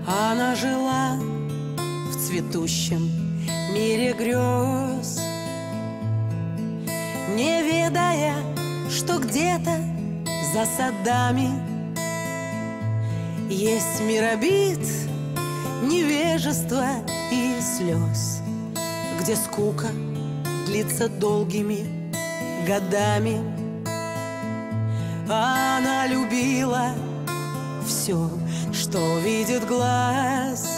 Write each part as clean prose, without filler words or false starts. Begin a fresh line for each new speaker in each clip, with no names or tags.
Она жила в цветущем мире грез, не ведая, что где-то за садами есть мир обид, невежества и слез, где скука длится долгими годами. Она любила все, что видит глаз: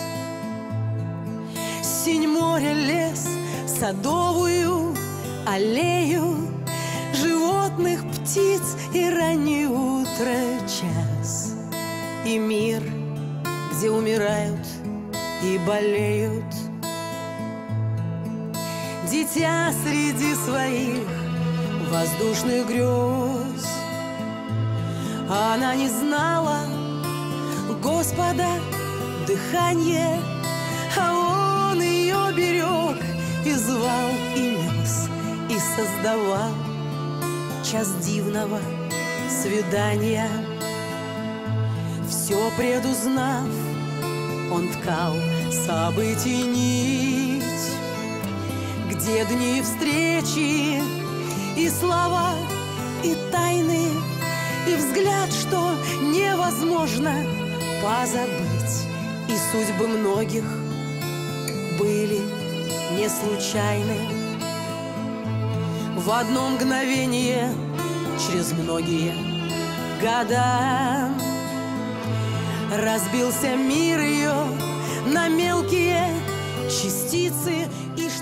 синь моря, лес, садовую аллею, животных, птиц и раннее утро час, и мир, где умирают и болеют. Дитя среди своих воздушных грез, она не знала Господа дыхание, а Он ее берег и звал, и нес, и создавал час дивного свидания. Все предузнав, Он ткал событий нить, где дни встречи и слова, и тайны, и взгляд, что невозможно позабыть. И судьбы многих были не случайны. В одно мгновение, через многие года, разбился мир ее на мелкие частицы, и